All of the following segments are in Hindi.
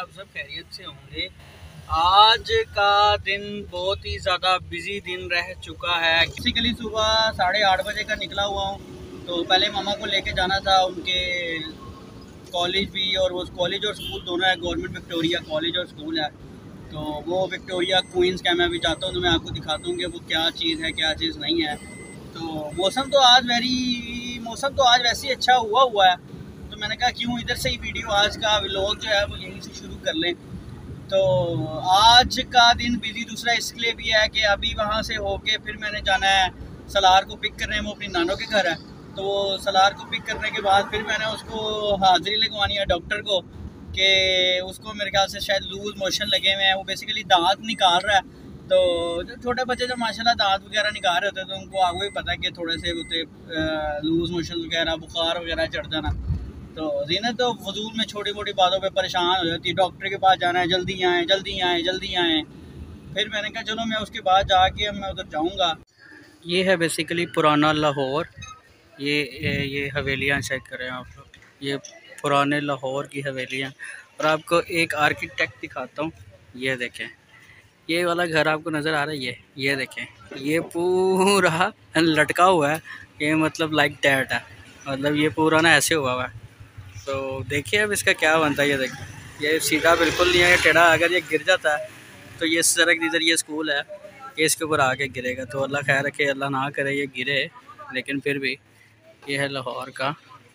आप सब खैरियत से होंगे। आज का दिन बहुत ही ज़्यादा बिजी दिन रह चुका है। बेसिकली सुबह 8:30 बजे का निकला हुआ हूँ। तो पहले मामा को लेके जाना था उनके कॉलेज भी, और वो कॉलेज और स्कूल दोनों है, गवर्नमेंट विक्टोरिया कॉलेज और स्कूल है। तो वो विक्टोरिया क्वींस का मैं अभी चाहता हूँ, तो मैं आपको दिखाता हूँ कि वो क्या चीज़ है क्या चीज़ नहीं है। तो मौसम तो आज वैसे ही अच्छा हुआ है। तो मैंने कहा क्यों इधर से ही वीडियो, आज का व्लॉग जो है वो यहीं से शुरू कर लें। तो आज का दिन बिजी दूसरा इसलिए भी है कि अभी वहाँ से होके फिर मैंने जाना है सलार को पिक करने। वो अपनी नानों के घर है, तो वो सलार को पिक करने के बाद फिर मैंने उसको हाजिरी लगवानी है डॉक्टर को, कि उसको मेरे ख्याल से शायद लूज मोशन लगे हुए हैं। वो बेसिकली दांत निकाल रहा है। तो जो छोटे बच्चे जो माशाल्लाह दांत वगैरह निकाल रहे होते हैं, तो उनको आगे भी पता है कि थोड़े से होते लूज मोशन वगैरह, बुखार वगैरह चढ़ जाना। तो जीनत तो फजूल में छोटी मोटी बातों पे परेशान हो जाती है। डॉक्टर के पास जाना है, जल्दी आएँ जल्दी आएँ जल्दी आएँ। फिर मैंने कहा चलो मैं उसके बाद जाके मैं उधर जाऊँगा। ये है बेसिकली पुराना लाहौर। ये हवेलियाँ चेक करें आप लोग, ये पुराने लाहौर की हवेलियाँ। और आपको एक आर्किटेक्ट दिखाता हूँ, ये देखें, ये वाला घर आपको नज़र आ रहा है, ये देखें, ये पूरा लटका हुआ है। ये मतलब लाइक डैट है, मतलब ये पूरा ना ऐसे हुआ हुआ है। तो देखिए अब इसका क्या बनता है। ये देखिए, ये सीधा बिल्कुल नहीं है, ये टेढ़ा। अगर ये गिर जाता है तो ये सड़क इधर, ये स्कूल है, ये इसके ऊपर आके गिरेगा। तो अल्लाह खैर रखे, अल्लाह ना करे ये गिरे। लेकिन फिर भी ये है लाहौर का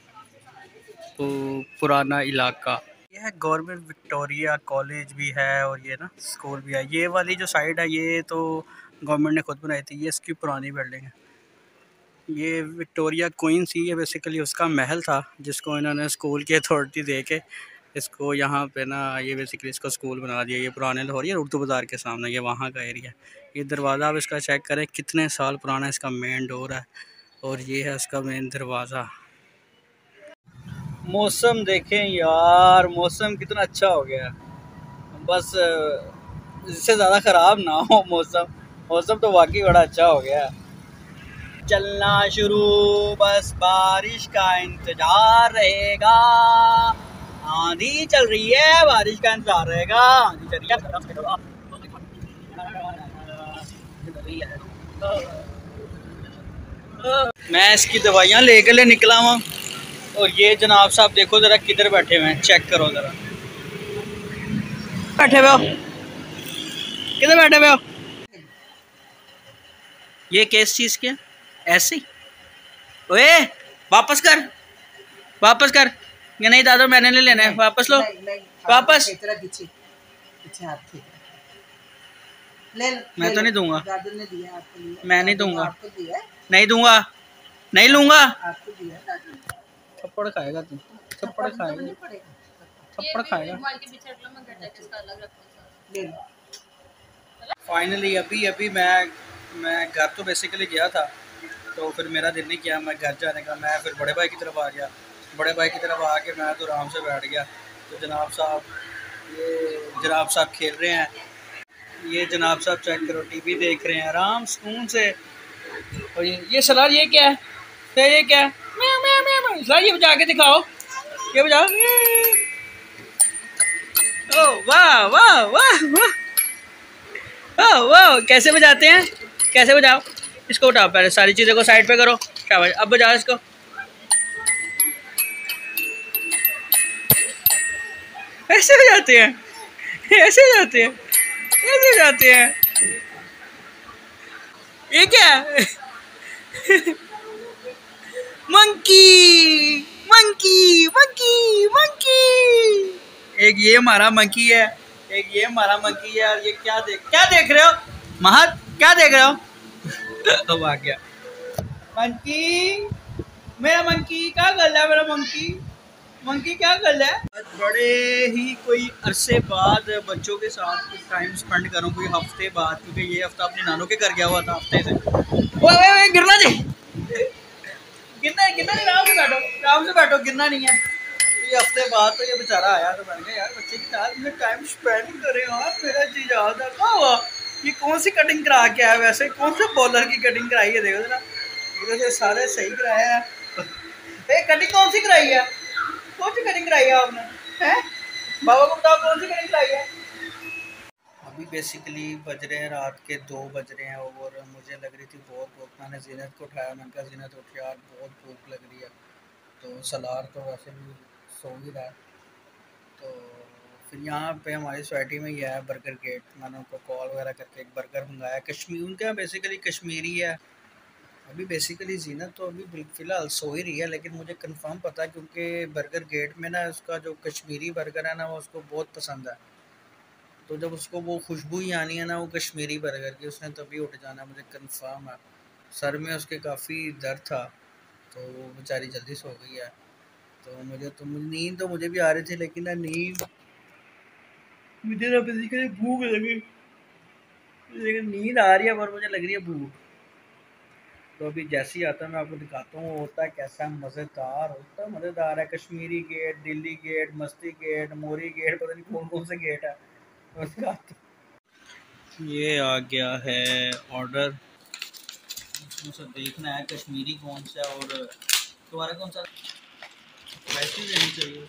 पुराना इलाका। ये है गवर्नमेंट विक्टोरिया कॉलेज भी है, और ये ना स्कूल भी है। ये वाली जो साइड है ये तो गवर्नमेंट ने खुद बनाई थी, ये इसकी पुरानी बिल्डिंग है। ये विक्टोरिया क्वींस ही है, बेसिकली उसका महल था जिसको इन्होंने स्कूल की अथॉरिटी दे के इसको यहाँ पे ना, ये बेसिकली इसको स्कूल बना दिया। ये पुराने लाहौर, ये उर्दू बाज़ार के सामने, ये वहाँ का एरिया। ये दरवाज़ा आप इसका चेक करें कितने साल पुराना इसका मेन डोर है, और ये है उसका मेन दरवाज़ा। मौसम देखें यार, मौसम कितना अच्छा हो गया। बस इससे ज़्यादा ख़राब ना हो मौसम। मौसम तो वाकई बड़ा अच्छा हो गया। चलना शुरू, बस बारिश का इंतजार रहेगा। आंधी चल रही है, बारिश का इंतजार रहेगा। आंधी चल रही है। मैं इसकी दवाइयाँ लेकर निकला हूँ। और ये जनाब साहब देखो ज़रा किधर बैठे हुए हैं, चेक करो ज़रा, बैठे हुए हो, किधर बैठे हुए हो? ये किस चीज़ के ऐसे ही? ओए वापस कर, वापस कर। ये नहीं दादा मैंने नहीं लेना है, वापस लो, वापस। मैं तो नहीं दूंगा, मैं नहीं दूंगा, नहीं दूंगा, नहीं लूंगा। थप्पड़ खाएगा तू, थप्पड़ खाएगा, थप्पड़ खाएगा। फाइनली अभी मैं घर तो बेसिकली गया था, तो फिर मेरा दिल नहीं किया मैं घर जाने का। मैं फिर बड़े भाई की तरफ आ गया। बड़े भाई की तरफ आके मैं तो आराम से बैठ गया। तो जनाब साहब खेल रहे हैं। ये जनाब साहब चेक करो टीवी देख रहे हैं आराम सुकून से। और ये सलार ये क्या है? तो ये क्या है? सलार ये बजा के दिखाओ, ये बजाओ। ओह वाह वाह वाह वाह, ओह वाह, कैसे बजाते हैं, कैसे बजाओ? इसको उठाओ, पहले सारी चीज़ों को साइड पे करो, शाबाश। अब बजाओ इसको। ऐसे बजाते हैं, ऐसे बजाते हैं, ऐसे बजाते हैं। ये क्या मंकी मंकी मंकी मंकी। एक ये हमारा मंकी है, एक ये हमारा मंकी है। और ये क्या देख रहे हो महत, क्या देख रहे हो? तो आ गया मंकी, मेरा मंकी क्या कर रहा है, मेरा मंकी, मंकी क्या कर रहा है? बड़े ही कोई अरसे बाद बच्चों के साथ कुछ टाइम स्पेंड करूँ, कोई हफ्ते बाद, क्योंकि ये हफ्ता अपनी नानों के घर गया हुआ था हफ्ते से। ओए गिरना जी, गिरना गिरना नहीं, आराम से बैठो, गिरना नहीं है। ये हफ्ते बाद तो ये बेचारा आया, तो मैंने कहा यार बच्चे के साथ में टाइम स्पेंड करें। और मेरा जी याद है हुआ, ये कौन सी कटिंग करा के आया, वैसे कौन से बॉलर की कटिंग कराई है, देखो जरा, इधर से सारे सही कराया है। कटिंग कौन सी कराई है, कौन सी कटिंग कराई है आपने, हैं? बाबा को बताओ कौन सी कड़ी खिलाई है। अभी बेसिकली बज रहे हैं रात के 2 बज रहे हैं और मुझे लग रही थी बहुत भूख। मैंने जीनत को उठाया, मैंने कहा जीनत उठ यार बहुत भूख लग रही है। तो सलार तो वैसे भी सो ही रहा है। तो फिर यहाँ पे हमारी सोसाइटी में ही है बर्गर गेट। मैंने उनको कॉल वगैरह करके एक बर्गर मंगाया। कश्मीर उनके यहाँ बेसिकली कश्मीरी है। अभी बेसिकली जीनत तो अभी फ़िलहाल सो ही रही है, लेकिन मुझे कंफर्म पता है क्योंकि बर्गर गेट में ना उसका जो कश्मीरी बर्गर है ना वो उसको बहुत पसंद है। तो जब उसको वो खुशबू ही आनी है ना वो कश्मीरी बर्गर की, उसने तभी उठ जाना है, मुझे कंफर्म है। सर में उसके काफ़ी दर्द था तो वो बेचारी जल्दी सो गई है। तो मुझे तो नींद तो मुझे भी आ रही थी, लेकिन ना नींद मुझे ना बेसिकली भूख लगी, लेकिन नींद आ रही है पर मुझे लग रही है भूख। तो अभी जैसे ही आता है मैं आपको दिखाता हूँ होता है कैसा मज़ेदार होता है। मज़ेदार है कश्मीरी गेट, दिल्ली गेट, मस्ती गेट, मोरी गेट, पता नहीं कौन कौन से गेट है। उसका ये आ गया है ऑर्डर। इसमें से देखना है कश्मीरी कौन सा और तुम्हारा कौन सा वैसे लेनी चाहिए।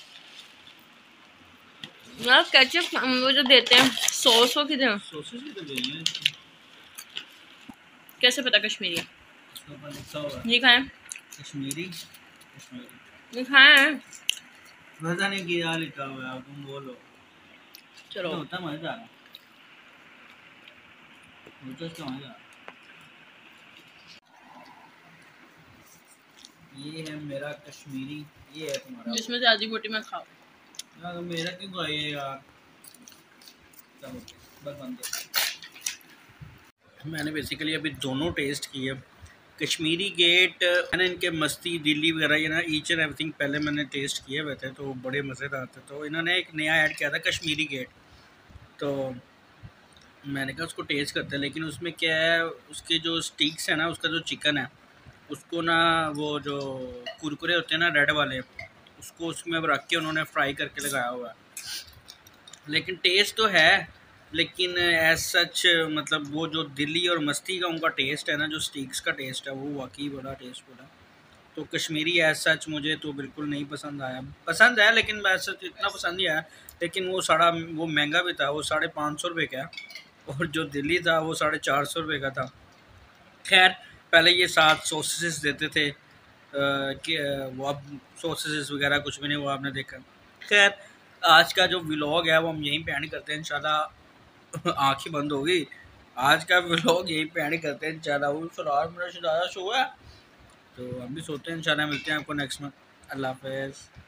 यार केचप वो जो देते हैं सॉस वो किधर सॉसेस भी तो गई है। कैसे पता कश्मीरी है? इसके ऊपर लिखा हुआ ये खाएं कश्मीरी कश्मीरी। ये खाएं पता नहीं क्या लिखा हुआ है, तुम बोलो। चलो तो होता मज़ेदार है, होता इसका मज़ेदार। ये है मेरा कश्मीरी, ये है तुम्हारा। जिसमें से आधी बोटी में खाओ। यार मेरा क्यों खाइए यार। चलो बस बंद कर। मैंने बेसिकली अभी दोनों टेस्ट किए। कश्मीरी गेट मैंने इनके मस्ती दिल्ली वगैरह ये ना ईच एंड एवरीथिंग पहले मैंने टेस्ट किए हुए थे तो बड़े मज़ेदार थे। तो इन्होंने एक नया ऐड किया था कश्मीरी गेट, तो मैंने कहा उसको टेस्ट करते हैं। लेकिन उसमें क्या है, उसके जो स्टिक्स हैं ना, उसका जो चिकन है उसको ना वो जो कुरकुरे होते हैं ना रेड वाले, उसको उसमें रख के उन्होंने फ्राई करके लगाया हुआ है। लेकिन टेस्ट तो है, लेकिन एज सच मतलब वो जो दिल्ली और मस्ती का उनका टेस्ट है ना, जो स्टीक्स का टेस्ट है वो वाकई बड़ा टेस्टफुल है। तो कश्मीरी एज सच मुझे तो बिल्कुल नहीं पसंद आया। पसंद है लेकिन एज सच इतना पसंद नहीं आया। लेकिन वो वो महंगा भी था, वो 550 रुपये का। और जो दिल्ली था वो 450 रुपये का था। खैर पहले ये 7 सॉसेस देते थे कि वो अब सॉसेस वगैरह कुछ भी नहीं, वो आपने देखा। खैर आज का जो व्लॉग है वो हम यहीं पे एंड करते हैं इंशाल्लाह। आँख ही बंद होगी। आज का व्लॉग यहीं पे एंड करते हैं इंशाल्लाह। वो फिलहाल मेरा ज़्यादा शो है तो हम भी सोते हैं इंशाल्लाह मिलते हैं आपको नेक्स्ट में। अल्लाह हाफ़िज़।